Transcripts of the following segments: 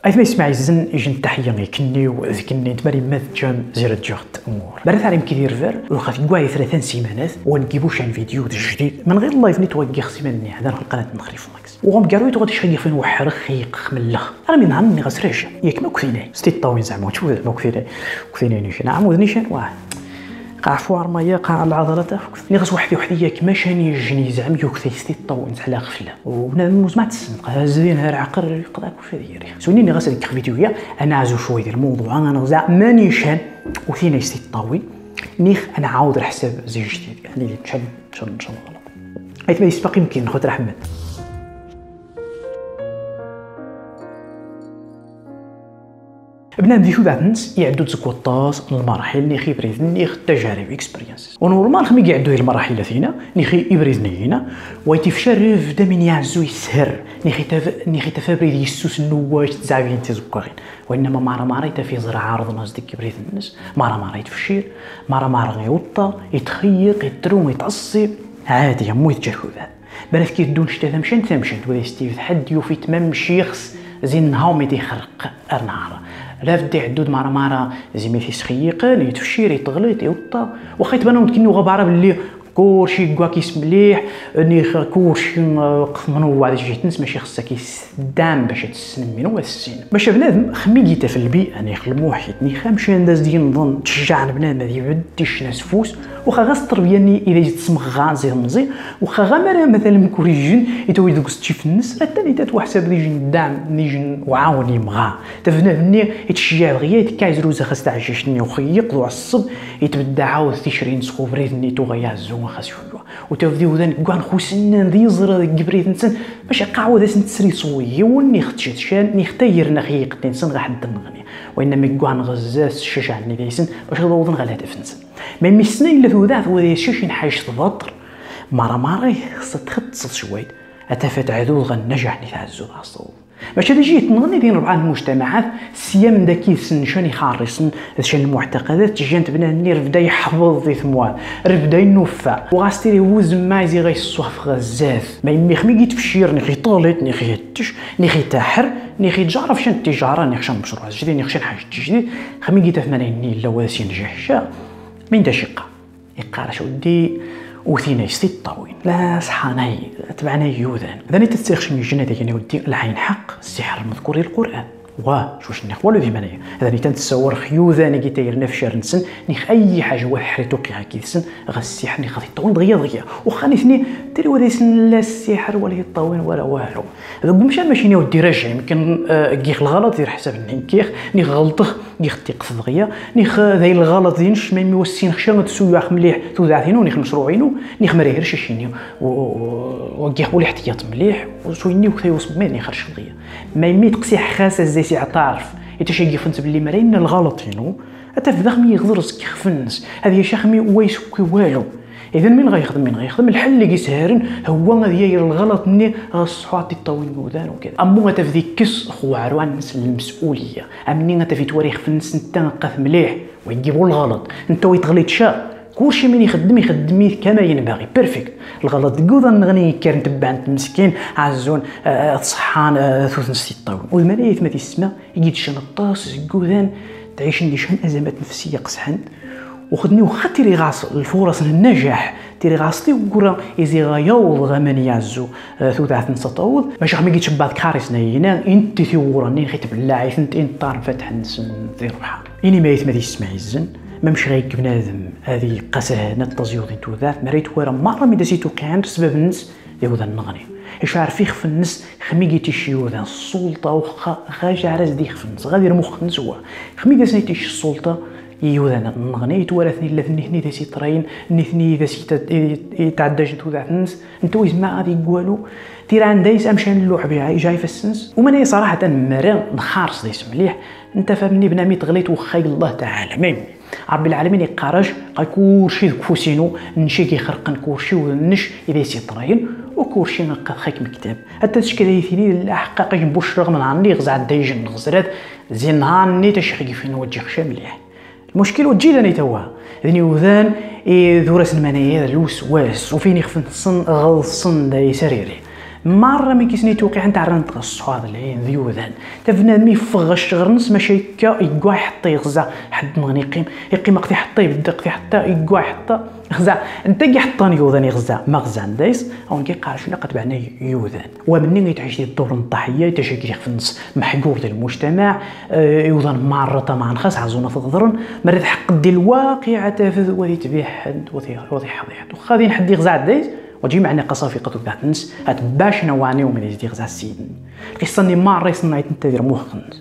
أيث ما يسمع الزن يجن تحية يكني وذكني تماري ماذ جام زير جغت أمور برث عليهم كثير فر وخاف يقوى 3 سيمانات ونجيبوش عن فيديو جديد من غير لايف ني توقع سيمانني هذا القناة نخريف ماكس وهم قالوا يتغادي شي فين وحرخ خيق من الله أنا من عمني غسرش ياك ما كثيني ستي طاوين زعما شوف ما كثيني نيشان نعم وذنيشان واه قاع فوار مايا قاع العضلات اللي غاس وحدي كما شاني يجني زعما يوكثي ستي طاوين على غفله وبنادم ما تسمق زين هذا عقر يقدر كيف ديري سوني غاس ديك فيديو انا عازو شويه ديال الموضوع انا زعما مانيشان وثينا ستي طاوين نيخ انا عاود حساب زي جديد يعني شن غلط حيت ما يسبق يمكن خويا احمد بنادم ديكو داتنس يعدو تزكوطاس المراحل نيخي بريزن نيخ تجارب اكسبيرينس ونورمال خمي يعدو هي المراحل ثينا نيخي ابريزنينا ويتفشر في من يعزو يسهر نيخي تفابريد يسوس النواج تزعبين تزكوغين وانما مارا يتفي زرع عارض ناس ديك بريز الناس مارا يتفشير مارا يوطا يتخيق يتروم يتعصب عادي مو يتجرحو ذا بلاف كي دون شتا تمشن وذا ستيف حد يوفي تمام شيخس زين نهاو ميتي خرق ارنار لا فدي عدود مارا زي ميتي سخيقن يتفشير يتغلط يوطا واخا يتبانو كنو غباره باللي كلشي كواكيس مليح نيخ كلشي منوع هذا جيت نس ماشي خصك يسدام باش تسنم منو السين باش بنادم خميجيته في البيئه نيخ المحيط نيخ مشي نداز ديال نظن تشجع بنادم ما يبديش نفوس واخا غاس التربيه ني اذا جيت تسمغ زي مزي واخا غا مثلا مكوريجين يتوي دوك ستيف الناس الثاني تات حساب يجي ندعم نيجي وعاوني مغا تفنى يتشجع دغيا يتكايز روزه خاص تعجشني وخيق وعصب يتبدا عاود تيشرين سخوبريت ني تو غيازو خاص شويه وتفدي وذان كان خوسنا ذي زر قبريت نسن باش قاعو ذا تسري صويه وني ختشت شان ني ختير نخيق تنسن غا حد نغني وانما كان غزاس الشجع ني ديسن باش ضوضن غا هدف نسن ما ميسنا الا ذوذات وذا شي نحايش تبطر مارا خصها تختص شويه اتفات عدو غنجح ني تعزو الصوت باش هذا جيت نغني دين 4 المجتمعات سيام داكي سنشان يخارسن شان المعتقدات جانت بنادم بدا يحفظ ذي ثموال بدا ينوفى وغاستيري هو زمايزي غيصوح في غزاف ما يمي خمي يتفشير ني طوليت ني يتش ني تاحر ني تجارف شان التجاره ني شان مشروع جديد ني شان حاجه جديد خمي تفنانين لا واسين جحشا من دا شقه يقارش ودي وثينا يستي الطاوين لا صحاني تبعنا يوذان ذاني تستخش من الجنة يعني ودي العين حق السحر المذكور القرآن واش نخ والو ذي منايا هذاني تنتصور خيوذاني كي تاير نفشر نسن نخ اي حاجه وحريتو كي كيسن غا السحر نخ الطاوين دغيا وخاني ثني تري ولا يسن لا السحر ولا الطاوين ولا والو هذا مشان ماشي نودي راجع يمكن كيخ الغلط يدير حساب نكيخ ني غلطخ نيخ تيقف دغيا نيخ ذاي الغلط دينش ما يوسين خشا تسوياخ مليح توذاعينو نيخ مشروعينو نيخ ما يهرش شيني وكيخ ولي احتياط مليح وسويني وكثي وصمي ني خرج دغيا ما يمي تقسي حاسه زي سي تعرف يتشي كيفنت باللي مرينا الغلطينو حتى في داخمي يغزرس كيخفنس هذه شخمي ويسكي والو اذا من غيخدم الحل اللي كيسهرن هو غادي الغلط ني الصحاتي الطويل ودان وكذا امو غتفدي كس خوارو عن الناس المسؤوليه امني غتفي تواريخ في الناس انت نقف مليح ويجيبوا الغلط انت ويتغلط شا كلشي من يخدم كما ينبغي بيرفكت الغلط كوضا نغني كان تبع انت مسكين عزون صحان ثوث نسي الطاول والملايث ما تسمى يجي تشنطاس كوذان تعيش نيشان ازمات نفسيه قصحن وخدني وخاتيري غاص الفرص النجاح تيري غاصتي وكرا يزي غيوض غمان يعزو ثوثاث نسطاوض باش خمي كيتشبات كاريس ناينا انت ثوراني خيت بالله انت طار فتح نسن ذي روحها اني ما يثمدي يسمع الزن ما مش غيك بنادم هذه قسهنه التزيوض توذاث مريت ورا مره مي دازيتو كان سبب الناس يوذا النغني اش عارف يخف الناس خمي تيشيو ذا السلطه وخا خاجع راس دي خف الناس غادي مخ نسوا خمي دازني تيش السلطه يوذا النغني يتوارثني لثني هني داسي ترين نثني داسي يتعدى جدو ذا الناس انتو يسمع غادي يقولوا تير عنديس امشان اللوح بها جاي في السنس وماني صراحه مرا نخارص ديس مليح انت فهمني بنامي تغليت وخاي الله تعالى ميم رب العالمين يقارج كلشي كفوسينو نشي كيخرقن كلشي ونش اذا سيطرين وكلشي نلقى خاك مكتاب حتى تشكي يثني الاحقاق جنبوش رغم عني غزا دايجن غزرات زين هاني تشخي فين وجه خشا مليح المشكل وتجي لاني توا ذني وذان ذورس المنايا الوسواس وفين يخفن صن غلصن داي سريري مره ما كيسني توقيع نتاع رنت الصحاب العين ذيوذان تفنان مي فغش غرنس ماشي كا يقوا حتى يغزا حد مغني يقيم قتي حتى يبدا قتي حتى يقوا حتى غزا انت كي حطاني يوذان يغزا مغزان دايس او كي قال شنو قتبعنا يوذان ومنين يتعيش الدور الضحيه تشكي في النص محقور ديال المجتمع يوذان مره ما نخاص عزونا تضرن مرات حق ديال الواقع تافذ وذي تبيع حد وذي حضيح وخادين حد يغزا دايس وتجي معنا قصافي تاع الناس باش نواني ومن يزيد يغزا السيد قصني ما ريس نايت ندير مخنت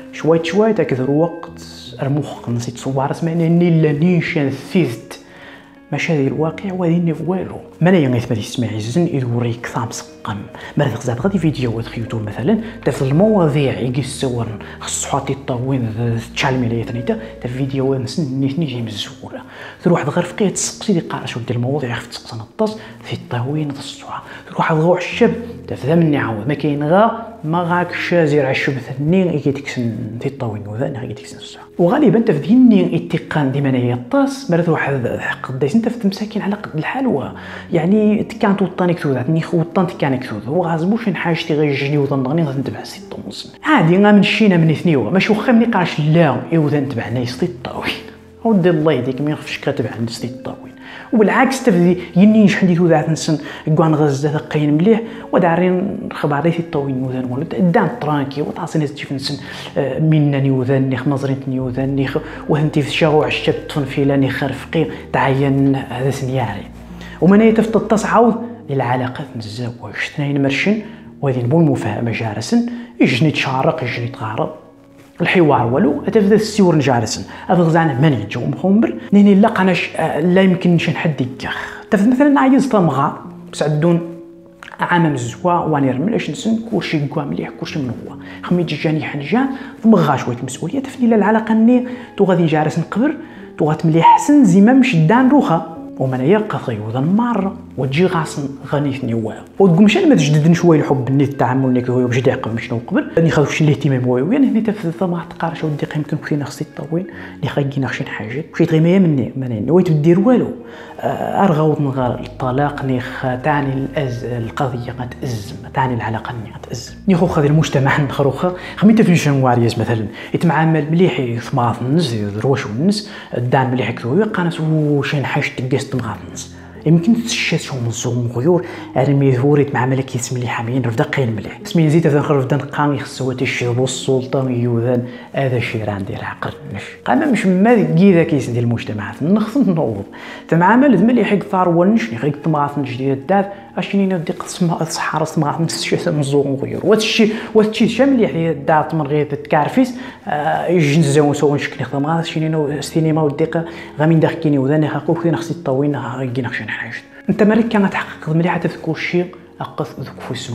شويه تكثر وقت المخ نسيت صور اسمعني اني لا نيشان ثيثت ماشي هذه الواقع وهذه والو ما لا يغيث ما تسمعي زين يوريك ثامس قم مرات غزات غادي فيديوهات في يوتيوب مثلا تاع المواضيع يصور خص حاطي الطوين تشالمي لي ثنيتا تاع فيديوهات نسني جي مزوره تروح غير فقيه تسقسي دي قارش ودير المواضيع خف تسقسنا الطاس في الطوين الصحه تروح غوع الشاب تفهم مني عاود ما كاين ما غاك شازير عشب ثنين كيتكسن في الطوين وذا كيتكسن الصحه وغالبا تفديني اتقان ديما هي الطاس مرات واحد قداش انت في مساكين على قد الحال يعني كانت وطاني كثوذاتني وطنت كان كثوذ هو غازبوش حاجتي غيجني وظنغني غنتبع سي طونس عادي غا من شينا من اثنيو ماشي واخا ملي قاش لا ايوذا نتبعنا يسطي الطاوين ودي الله يهديك ما يخفش كتبع عند سطي الطاوين وبالعكس تفدي يني شحال ثوذات نسن كوان غزه ثقين مليح ودارين خباري في الطاوين وذان ولا دان ترانكي وطاسني تشوف نسن منني وذاني خمزريتني وذاني وهنتي في شاوع الشاب طفن فيلاني خرفقي تعين هذا سنياري ومن يتفت التصعود العلاقات نتزوج اثنين مرشن وهذه نبو المفاهمه جارسن يجني تشارق يجني تغارب الحوار والو تبدا السيور نجارسن هذا غزانا ماني جو مخمر نيني لا قناش لا يمكنش حد يكخ تفد مثلا عايز طمغا سعدون عام مزوا واني رملاش نسن كلشي كوا مليح كلشي من هو خمي جاني حنجان طمغا شويه المسؤوليه تفني لا العلاقه ني تو غادي نجارس نقبر تو غتملي حسن زيما مش دان روخا ومن يلقى ذا مرة وتجي غاصن غنيثني واو وتقوم شان ما تجددن شويه الحب ني التعامل نيك هو باش داقم شنو قبل راني خاوش الاهتمام واو يعني هنا تفضل ما تقارش ودي يمكن كاين خصي الطويل اللي خايقين خشين حاجات مشيت غير ميا مني ماني ويت دير والو ارغوض نغار الطلاق نيخ تعني القضيه غتأزم تعني العلاقه ني غتأزم ني خو خاطر المجتمع نخروخا خميت في شنواريز مثلا يتعامل مليح ثماط الناس يدروش الناس دان مليح كثوي قانس وشين حاجه تقيس مغارنس يمكن تشات شو منظوم غيور ارمي ثوريت مع ملك اسم اللي حامين رفدا قاين مليح اسمي زيت هذا رفدا نقاني خصوتي الشيب السلطه يوذان هذا شي راه ندير عقل قام مش ما كي كيس ديال المجتمعات نخص نوض تمعامل مليح يقطار ونش يخيق طماط جديد داف اشني ندي قسم الصحراء طماط نفس منظوم غيور واتشي شامل يحيى دات من غير تكارفيس يجنزو سو نشكل طماط شنو السينما والدقه غامين داخكيني وذاني خاقو فين خصي الطوين غيجي نخشن حاجه انت مالك كان تحقق مليح حتى كلشي اقص ذوك فوسهم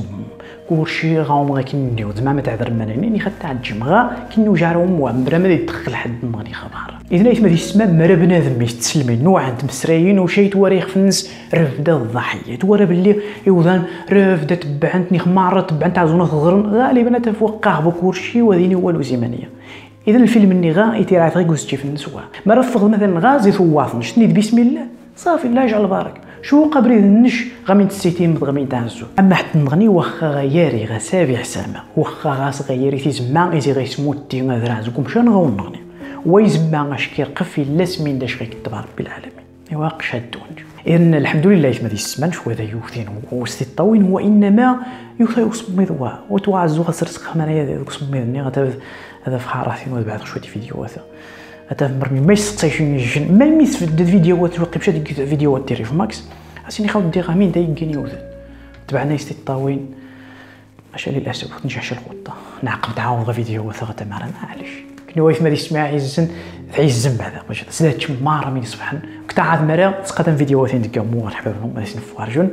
كلشي غاهم غا كينديو زعما ما تعذر مناني خدت على الجمغه كينو جارهم وامبرا ما يدخل حد مغني خبار اذا ما يسمى مرا بنادم يستسلمي نوع انت مسريين وشي تواريخ في الناس رفدا الضحيه تورا باللي يوذان رفدا تبعنتني خماره تبعنت عزونه غرن غالبا تفوقع بكلشي وذيني والو زمانيه اذا الفيلم اني غا يتيرات غير في الناس ما رفض مثلا غازي ثواف شني بسم الله صافي الله يجعل بارك شو قبري النش غامين تسيتين مضغمين تاعزو اما حتى نغني واخا غياري غا سابع سما واخا غاس غياري تيزما ايزي غيسموتي غادرازكم شنو غنغني ويزما غاشكي قفي لا سمين داش غيكتب ربي العالمين ايوا قشادون ان الحمد لله ما يسمن شو هذا يوثين وستي الطوين هو انما يصمد وتوعزو خسرت خمانيا ذوك صميدني هذا في حارتين وبعد شويه فيديوهات هذا مرمي ما يستطيعش ما يميس في الفيديوهات وقت مشى ديك فيديوهات ديري في ماكس اسيني خاود دير مين دا يجيني وذن تبعنا يستي الطاوين ماشي للاسف نجحش الخطه نعقب تعاود فيديوهات غدا معنا معليش كني واقف ما يسمع عزن عزن بعدا باش سدات ماره من صبحا كنت عاد مرا تقدم فيديوهات ديك مو حبابهم ما يسنفارجون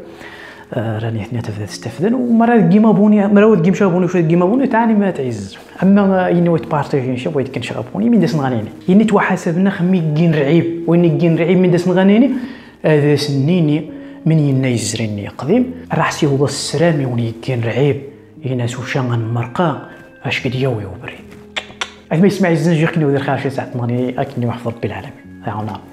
راني اثنين تبدا تستفدن ومرات كيما بوني مرات كيما شابوني شويه كيما بوني تاني ما تعز اما يني ويت بارطاجي شي بغيت كنشربوني من داس نغنيني يني توحاسبنا خمي كي نرعيب ويني كي نرعيب من داس نغنيني هذا سنيني من ينا يزريني قديم راسي هو السرامي وني كي نرعيب يناس وشان مرقا اش كديا ويوبري ما يسمع الزنجير كني ودير خارج ساعه نغني اكني محفظ ربي العالمين